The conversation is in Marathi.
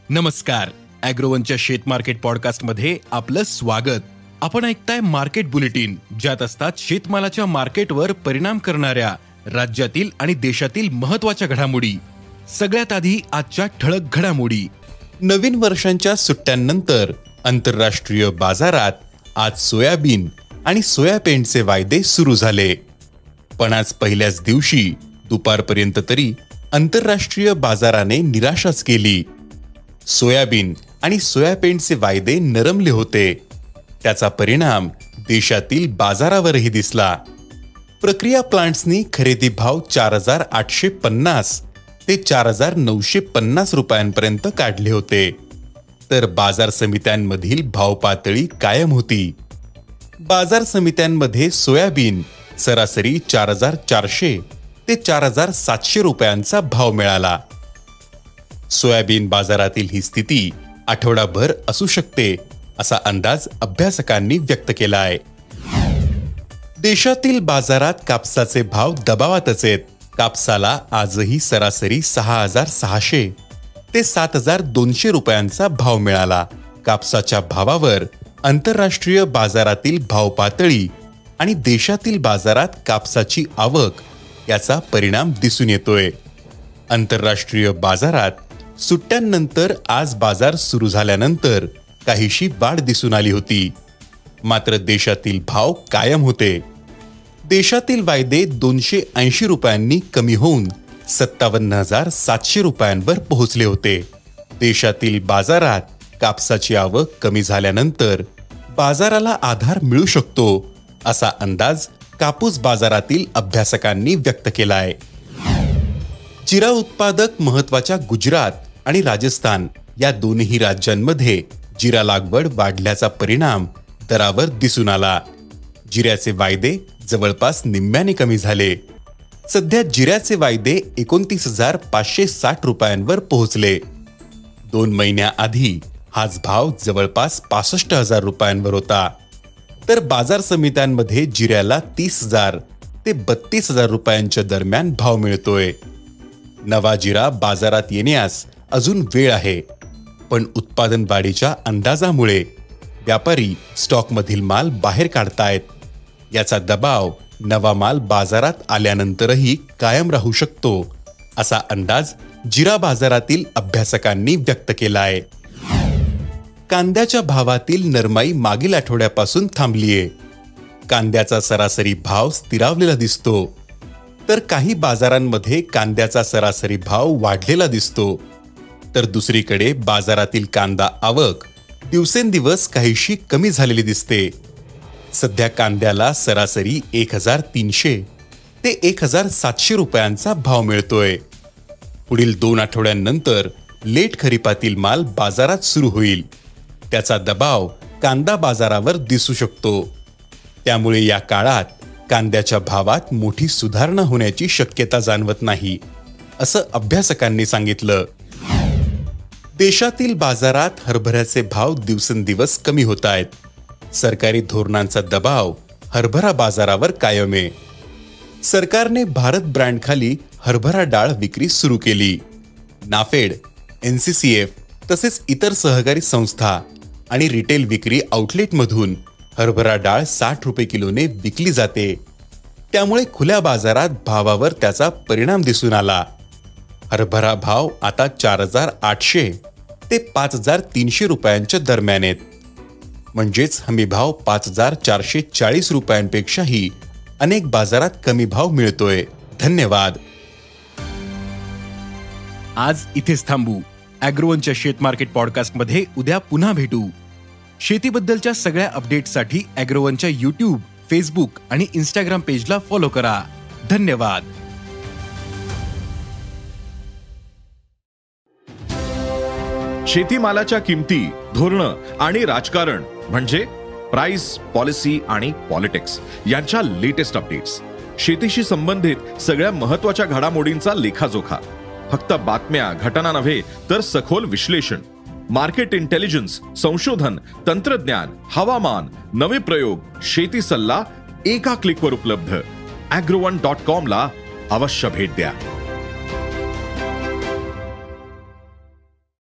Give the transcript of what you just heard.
नमस्कार. ॲग्रोवनच्या शेत मार्केट पॉडकास्ट मध्ये आपलं स्वागत. आपण ऐकताय मार्केट बुलेटिन, ज्यात असतात शेतमालाच्या मार्केटवर परिणाम करणाऱ्या राज्यातील आणि देशातील महत्त्वाच्या घडामोडी. सगळ्यात आधी आजच्या ठळक घडामोडी. नवीन वर्षांच्या सुट्ट्यांनंतर आंतरराष्ट्रीय बाजारात आज सोयाबीन आणि सोयाबीनचे वायदे सुरू झाले. पण आज पहिल्याच दिवशी दुपारपर्यंत तरी आंतरराष्ट्रीय बाजाराने निराशाच केली. सोयाबीन आणि सोयाबीनचे वायदे नरमले होते. त्याचा परिणाम देशातील बाजारावरही दिसला. प्रक्रिया प्लांट्सनी खरेदी भाव 4,850 ते 4,950 रुपयांपर्यंत काढले होते, तर बाजार समित्यांमधील भाव पातळी कायम होती. बाजार समित्यांमध्ये सोयाबीन सरासरी 4,400 ते 4,700 रुपयांचा भाव मिळाला. सोयाबीन बाजारातील ही स्थिती आठवडाभर असू शकते, असा अंदाज अभ्यासकांनी व्यक्त केला आहे. देशातील बाजारात कापसाचे भाव दबावातच आहेत. कापसाला आजही सरासरी 6,600 ते 7,200 रुपयांचा भाव मिळाला. कापसाच्या भावावर आंतरराष्ट्रीय बाजारातील भाव पातळी आणि देशातील बाजारात कापसाची आवक याचा परिणाम दिसून येतोय. आंतरराष्ट्रीय बाजारात सुट्ट्यांनंतर आज बाजार सुरू झाल्यानंतर काहीशी वाढ दिसून आली होती, मात्र देशातील भाव कायम होते. देशातील वायदे 280 रुपयांनी कमी होऊन 57,700 रुपयांवर पोहोचले होते. देशातील बाजारात कापसाची आवक कमी झाल्यानंतर बाजाराला आधार मिळू शकतो, असा अंदाज कापूस बाजारातील अभ्यासकांनी व्यक्त केला आहे. जिरा उत्पादक महत्त्वाच्या गुजरात आणि राजस्थान या दोन्ही राज्यांमध्ये जिरा लागवड वाढल्याचा परिणाम दरावर दिसून आला. जिऱ्याचे वायदे जवळपास निम्म्याने कमी झाले. सध्या जिऱ्याचे वायदे 29,560 रुपयांवर पोहोचले. 2 महिन्याआधी हाच भाव जवळपास 65,000 रुपयांवर होता, तर बाजार समित्यांमध्ये जिऱ्याला 30,000 ते 32,000 रुपयांच्या दरम्यान भाव मिळतोय. नवा जिरा बाजारात येण्यास अजून वेळ आहे, पण उत्पादन वाढीच्या अंदाजामुळे व्यापारी स्टॉकमधील माल बाहेर काढतायत. याचा दबाव नवा माल बाजारात आल्यानंतरही कायम राहू शकतो, असा अंदाज जिरा बाजारातील अभ्यासकांनी व्यक्त केला आहे. कांद्याच्या भावातील नरमाई मागील आठवड्यापासून थांबलीये. कांद्याचा सरासरी भाव स्थिरावलेला दिसतो, तर काही बाजारांमध्ये कांद्याचा सरासरी भाव वाढलेला दिसतो. तर दुसरीकडे बाजारातील कांदा आवक दिवसेंदिवस काहीशी कमी झालेली दिसते. सध्या कांद्याला सरासरी 1,300 ते 1,700 रुपयांचा भाव मिळतोय. पुढील 2 आठवड्यांनंतर लेट खरीपातील माल बाजारात सुरू होईल. त्याचा दबाव कांदा बाजारावर दिसू शकतो. त्यामुळे या काळात कांद्याच्या भावात मोठी सुधारणा होण्याची शक्यता जाणवत नाही, असं अभ्यासकांनी सांगितलं. देशातील बाजारात हरभऱ्याचे भाव दिवसेंदिवस कमी होत आहेत. सरकारी धोरणांचा दबाव हरभरा बाजारावर कायम आहे. सरकारने भारत ब्रँडखाली हरभरा डाळ विक्री सुरू केली. नाफेड, NCCF तसेच इतर सहकारी संस्था आणि रिटेल विक्री आउटलेटमधून हरभरा डाळ 60 रुपये किलोने विकली जाते. त्यामुळे खुल्या बाजारात भावावर त्याचा परिणाम दिसून आला. हरभरा भाव आता 4,800 ते 5,300 रुपयांच्या दरम्यान आहेत. म्हणजेच हमी भाव 5,440 रुपयांपेक्षाही अनेक बाजारात कमी भाव मिळतोय. धन्यवाद. आज इथेच थांबू. ॲग्रोवनच्या शेत मार्केट पॉडकास्टमध्ये उद्या पुन्हा भेटू. शेतीबद्दलच्या सगळ्या अपडेट्ससाठी ॲग्रोवनच्या YouTube, Facebook आणि Instagram पेजला फॉलो करा. धन्यवाद. शेतीमालाच्या किमती, धोरणं आणि राजकारण म्हणजे प्राइस, पॉलिसी आणि पॉलिटिक्स यांच्या लेटेस्ट अपडेट्स. शेतीशी संबंधित सगळ्या महत्त्वाच्या घडामोडींचा लेखाजोखा. फक्त बातम्या, घटना नव्हे, तर सखोल विश्लेषण, मार्केट इंटेलिजन्स, संशोधन, तंत्रज्ञान, हवामान, नवे प्रयोग, शेती सल्ला एका क्लिकवर उपलब्ध. agrowon.com ला अवश्य भेट द्या.